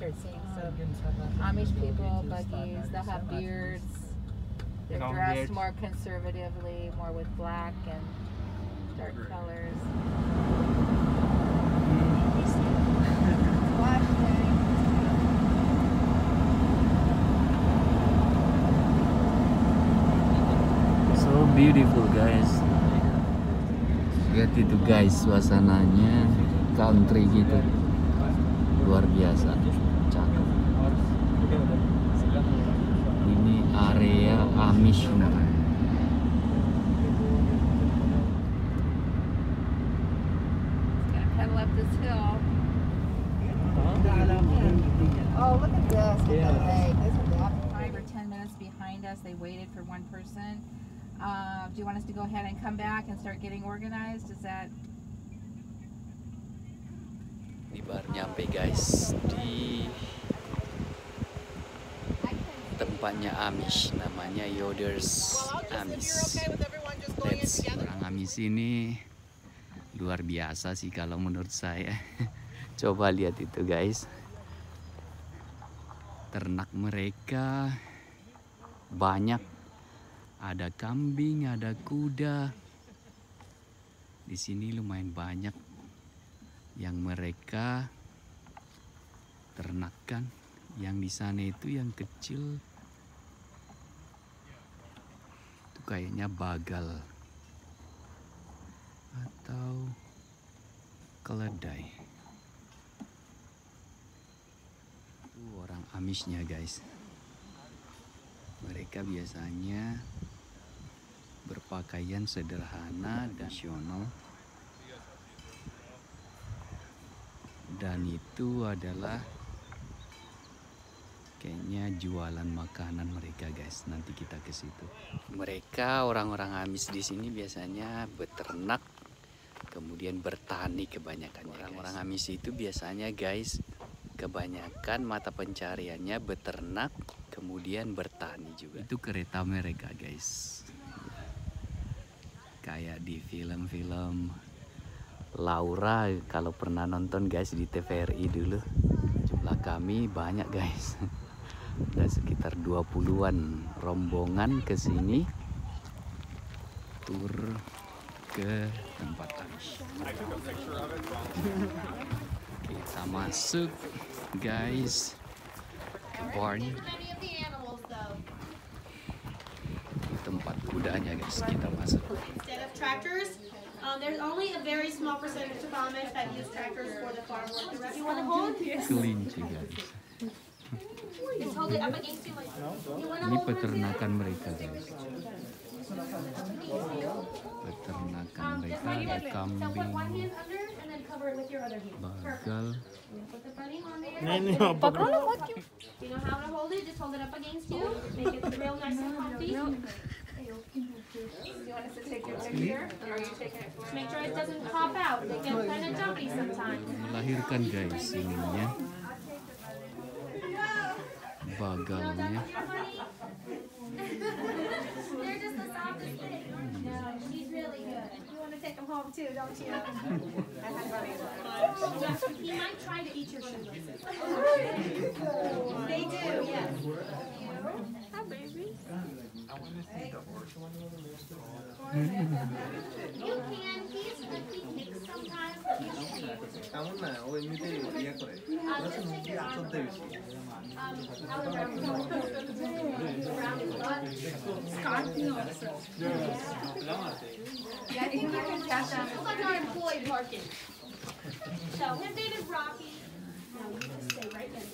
start seeing some Amish people, buggies. They'll have beards. They're dressed more conservatively, more with black and dark colors. So beautiful guys. Lihat itu guys, suasananya country gitu. Luar biasa. Cakep. Ini area Amish. Pedal up this hill. Oh, look at this. Look at the lake. This is 5 or 10 minutes behind us. They waited for one person. Do you want us to go ahead and come back and start getting organized? Is that... Ini baru nyampe guys di tempatnya Amish, namanya Yoder's Amish. Orang Amish ini luar biasa sih kalau menurut saya. Coba lihat itu guys, ternak mereka banyak, ada kambing, ada kuda. Di sini lumayan banyak yang mereka ternakan. Yang di sana itu yang kecil itu kayaknya bagal atau keledai. Itu orang Amishnya guys. Mereka biasanya berpakaian sederhana dan nasional. Dan itu adalah kayaknya jualan makanan mereka guys. Nanti kita ke situ. Mereka orang-orang Amish di sini biasanya beternak, kemudian bertani kebanyakan. Orang-orang Amish itu biasanya guys, kebanyakan mata pencariannya beternak, kemudian bertani juga. Itu kereta mereka guys. Kayak di film-film Laura, kalau pernah nonton guys di TVRI dulu. Jumlah kami banyak guys. Ada sekitar 20-an rombongan ke sini tur ke tempat Amish. Kita masuk guys ke barn. Tempat kudanya guys, kita masuk. Instead of tractors, there's only a very small percentage of Amish that use tractors for the farm work. The rest you want to hold? Kelinci guys. Just hold it up against you like you want to Ini hold peternakan mereka guys. Peternakan mereka ada So put one kambing, hand under and then cover it with your other hand. bagal. Put the bunny on there. You know how to hold it? Just hold it up against you. Make it real nice and comfy. Do you want us to take your picture? Or are you taking it for... Make sure it doesn't pop out. They get kind of jumpy sometimes. Melahirkan guys ininya, bagalnya. They're just the softest thing. No, she's really good. You want to take them home too, don't you? He might try to eat your shoelaces. They do, yes. Hi, baby. You can. He kicks sometimes. Just take your arm around his butt. Scott, no. Yeah, I think you can catch them. Looks like our employee barking. So his name is Rocky. Now you just stay right there.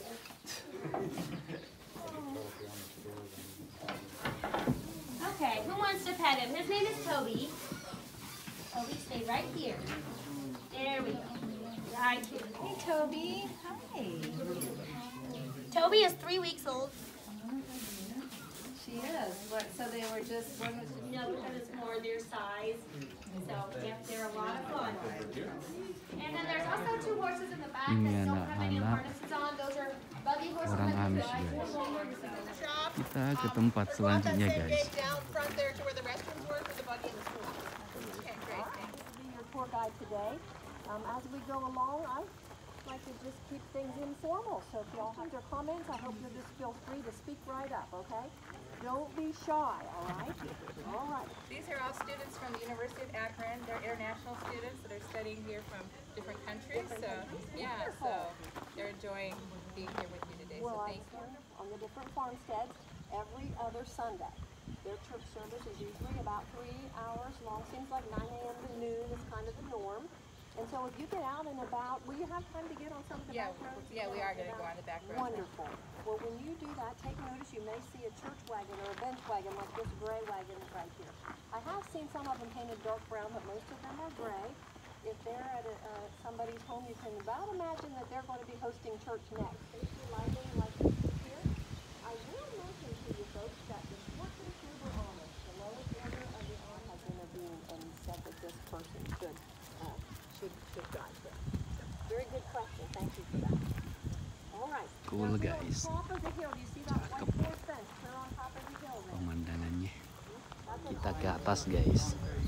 Okay, who wants to pet him? His name is Toby. Toby, stay right here. There we go. Right here. Hey, Toby. Hi. Toby is 3 weeks old. She is. What? So they were just... One was just... No, because it's more their size. So, yeah, they're a lot of fun. And then there's also 2 horses in the back Ini that don't have any anak-anak harnesses on. Those are buggy horses. orang that Amish drive guys. forward, so. Kita ke tempat selanjutnya guys. Down front there to where the restrooms were for the buggy and the school. Okay, great. Thanks. Be your tour guide today. As we go along, I like to just keep things informal. So if y'all have your comments, I hope you'll just feel free to speak right up, okay? Don't be shy, all right? All right. These are all students from the University of Akron. They're international students that are studying here from different countries. So they're enjoying being here with you today. Well, So I thank you. on the different farmsteads every other Sunday. Their church service is usually about 3 hours long. Seems like 9 a.m. to noon is kind of the norm. And so if you get out and about, will you have time to get on some of the back roads? Yeah, we are going to go on the back roads. Wonderful. Well, when you do that, take notice. You may see a church wagon or a bench wagon like this gray wagon right here. I have seen some of them painted dark brown, but most of them are gray. If they're at somebody's home, you can about imagine that they're going to be hosting church next. Safety lighting like you see here. I will mention to you folks that the Schwartz Huber Amish, the lowest order of the Amish, has intervened and said that this person should drive here. Very good question. Thank you for that. All right. Cool, Now, guys. on top of the hill, do you see that white fence? Clear on top of the hill there. Pemandangannya. That's an Kita ke Amish. atas, guys.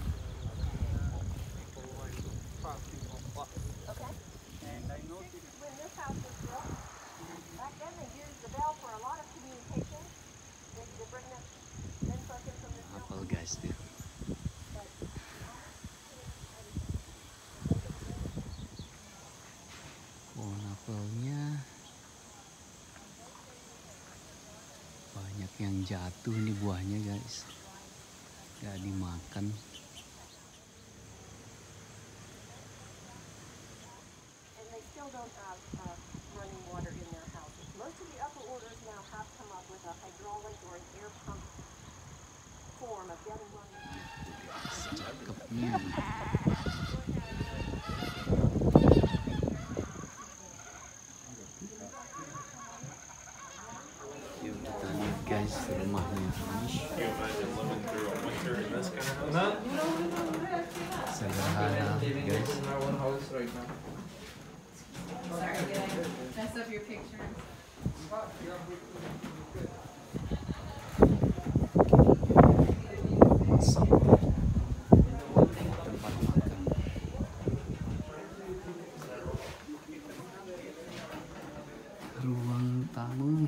Okay. When this house was built, back then they used the bell for a lot of communication. They bring that men person from this hill. Apel, guys, tuh. Pohon apelnya banyak yang jatuh nih buahnya, guys. Gak dimakan. And they still don't have running water in their houses. Most of the upper orders now have come up with a hydraulic or an air pump form of getting running water. Cakepnya. Yuk kita lihat, guys, rumahnya Amish. Sederhana, guys. Sorry, did I mess up your picture? Masak. Tempat makan. Ruang tamu.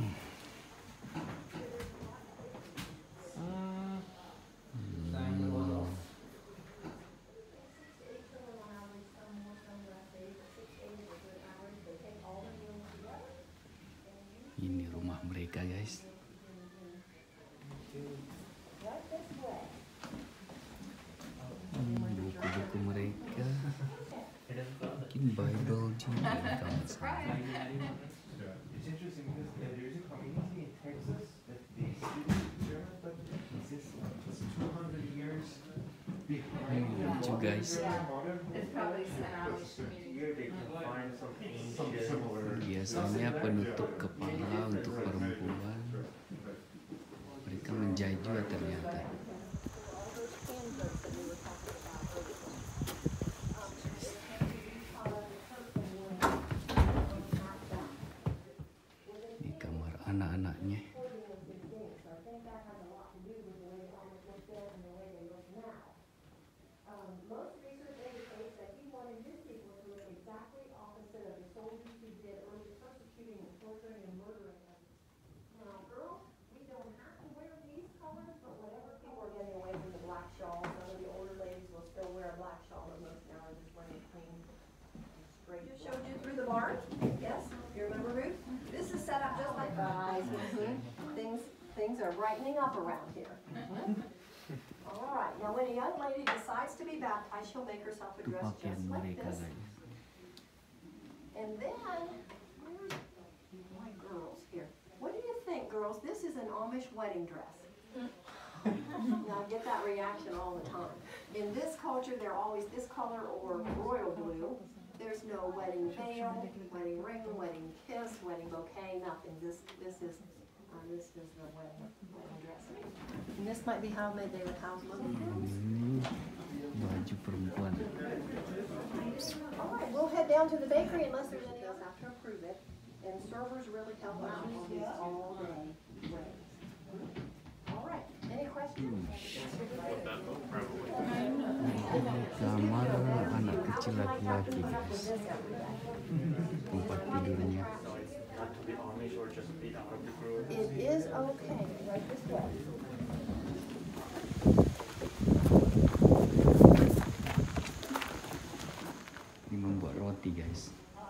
Ini rumah mereka, guys. Buku-buku mereka. Mungkin Bible juga kalau salah. It's interesting because there's a community in Texas that they students German, but it's 200 years behind the Lucu, guys. modern. It's probably some Here they can find some similar. Biasanya penutup kepala untuk perempuan. Mereka menjahit juga ternyata. Ini kamar anak-anaknya. Most research indicates that he wanted his people to look exactly opposite of the soldiers who did early persecuting and torturing and murdering them. Now, girls, we don't have to wear these colors, but whatever people are getting away from the black shawl, some of the older ladies will still wear a black shawl, but most now are just wearing clean, straight. Just showed you through the barn. Yes, you remember, Ruth? This is set up just like that. Things are brightening up around here. All right, now when a young lady decides to be baptized, she'll make herself a Itu dress pakaian just like mereka, this. guys. And then, where's my girls here? What do you think, girls? This is an Amish wedding dress. Now I get that reaction all the time. In this culture, they're always this color or royal blue. There's no wedding veil, wedding ring, wedding kiss, wedding bouquet, nothing. This is the wedding dress. And this might be how they would house little kids. Baju perempuan. All right, we'll head down to the bakery unless there's anything else have to approve it. And servers really help out on these all-day weddings. All right, any questions? Kamar anak kecil laki-laki, guys. Tempat Okay, right this way. Ini membuat roti guys.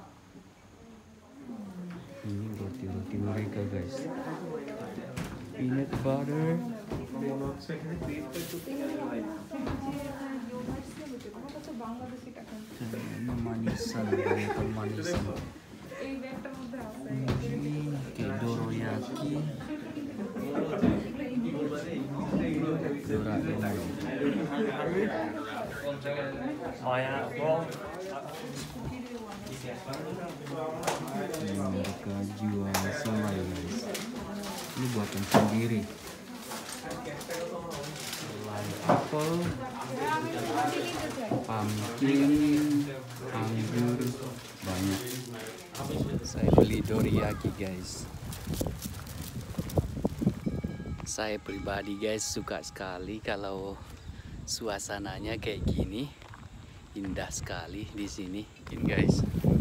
Ini roti-roti mereka guys. Peanut butter. Kayaknya manisan, banyak manisan. Ini kayak doroyaki. Ini mereka jual semua ya guys. Ini buatan sendiri. Selai apel, pumpkin, anggur, banyak. Saya beli doriyaki guys. Saya pribadi guys suka sekali kalau suasananya kayak gini, indah sekali di sini, guys.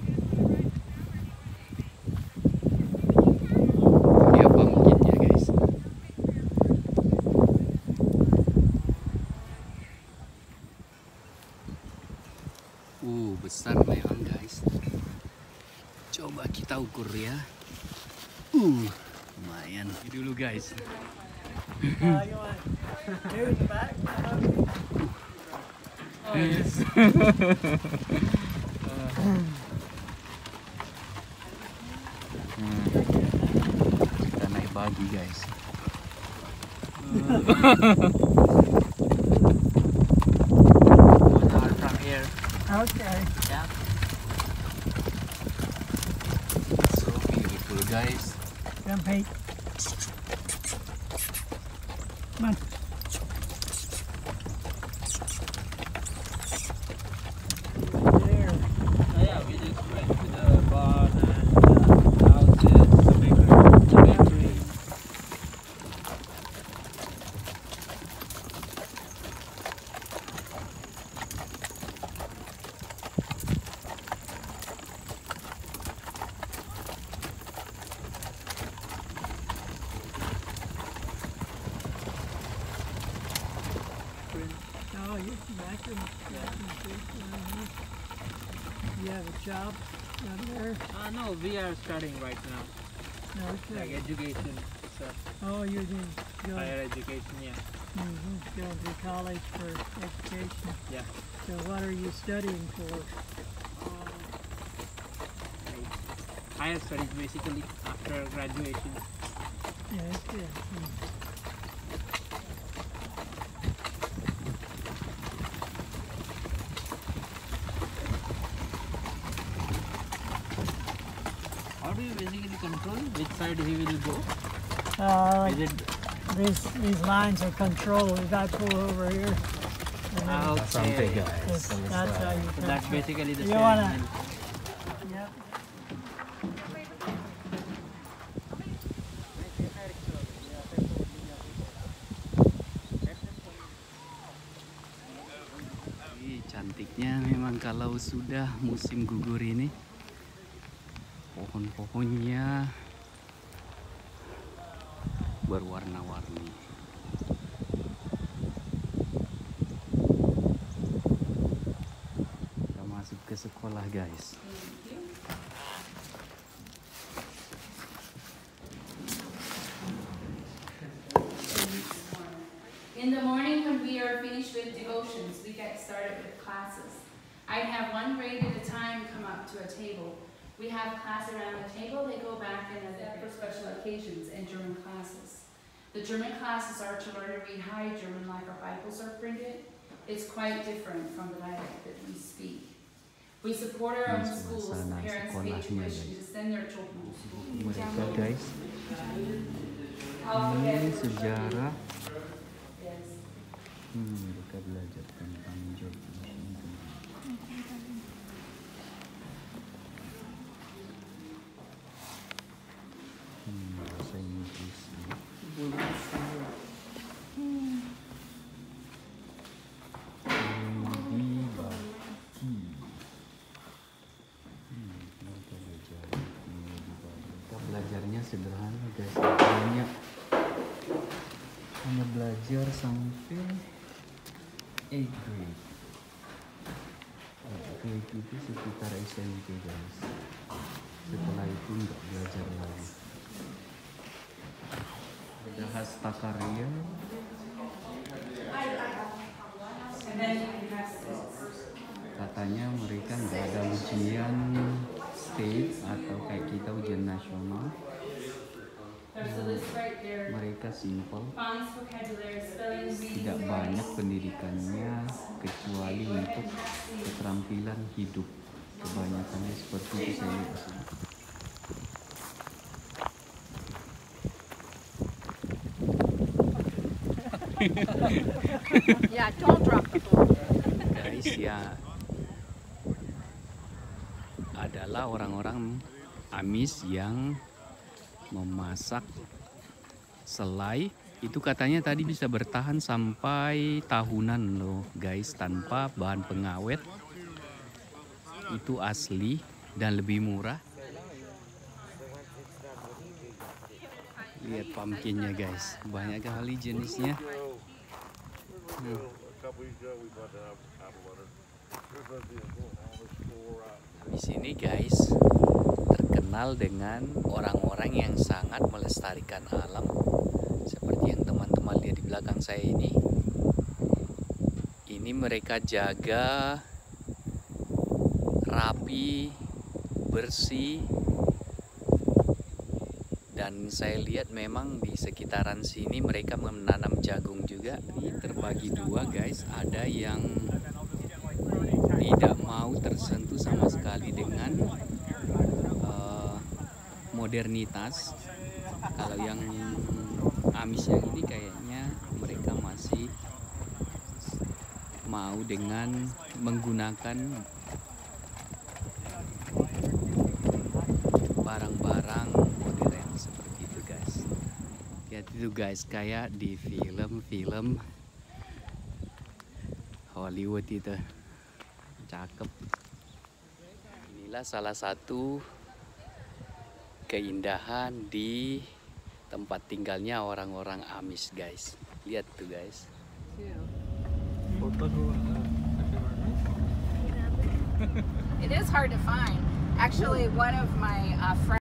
Ini apa mungkinnya guys? Besar memang guys. Coba kita ukur ya. Lumayan. Ini dulu guys. Kita naik bagi guys. From here. Okay. Yeah. So beautiful guys. Come, Pete. Come on. There. Yeah, we just went to the barn and the houses, the bakery. Oh, you're back in you have a job down there? No, we are studying right now, No, like okay. education, so Oh, you're going higher education, yeah. going to college for education. Yeah. So what are you studying for? Like higher studies basically after graduation. Yeah, that's good. How do you basically control which side he will go? Is it These lines are controlled. If I pull over here, and then Sampai guys. that's how you So that's control. basically the You steering wanna- wheel. Yep. Cantiknya memang kalau sudah musim gugur ini, pohon-pohonnya berwarna-warni. Kita masuk ke sekolah guys. In the morning when we are finished with devotions, we get started with classes. I'd have one grade at a time come up to a table. We have class around the table, they go back and are there for special occasions and German classes. The German classes are to learn to read High German like our Bibles are printed. It's quite different from the dialect that we speak. We support our own schools, parents pay tuition to send their children to school. Mereka guys, Alphabet ini for sejarah. Yes. Mereka belajar tentang George Washington. Bahasa Inggris. Kita belajarnya sederhana guys, banyak hanya belajar sampai 8th grade. 8th grade itu sekitar SMP guys. Setelah itu nggak belajar lagi. Ada Hastakarya. Katanya mereka nggak ada ujian state atau kayak kita ujian nasional. Mereka simple, tidak banyak pendidikannya kecuali untuk keterampilan hidup. Kebanyakannya seperti itu saya lihat di sini. Yeah, don't drop the phone. Guys, ya adalah orang-orang Amis yang memasak selai. Itu katanya tadi bisa bertahan sampai tahunan loh guys, tanpa bahan pengawet. Itu asli dan lebih murah. Lihat pumpkinnya guys, banyak kali jenisnya. Di sini guys terkenal dengan orang-orang yang sangat melestarikan alam, seperti yang teman-teman lihat di belakang saya ini. Ini mereka jaga rapi, bersih, dan saya lihat memang di sekitaran sini mereka menanam jagung juga. Ini terbagi dua guys, ada yang tidak mau tersentuh sama sekali dengan modernitas. Kalau yang Amis yang ini kayaknya mereka masih mau dengan menggunakan barang-barang modern seperti itu guys. Lihat itu guys, kayak di film-film Hollywood itu. Cakep. Inilah salah satu keindahan di tempat tinggalnya orang-orang Amis guys. Lihat tuh guys. It is hard to find. Actually, one of my friends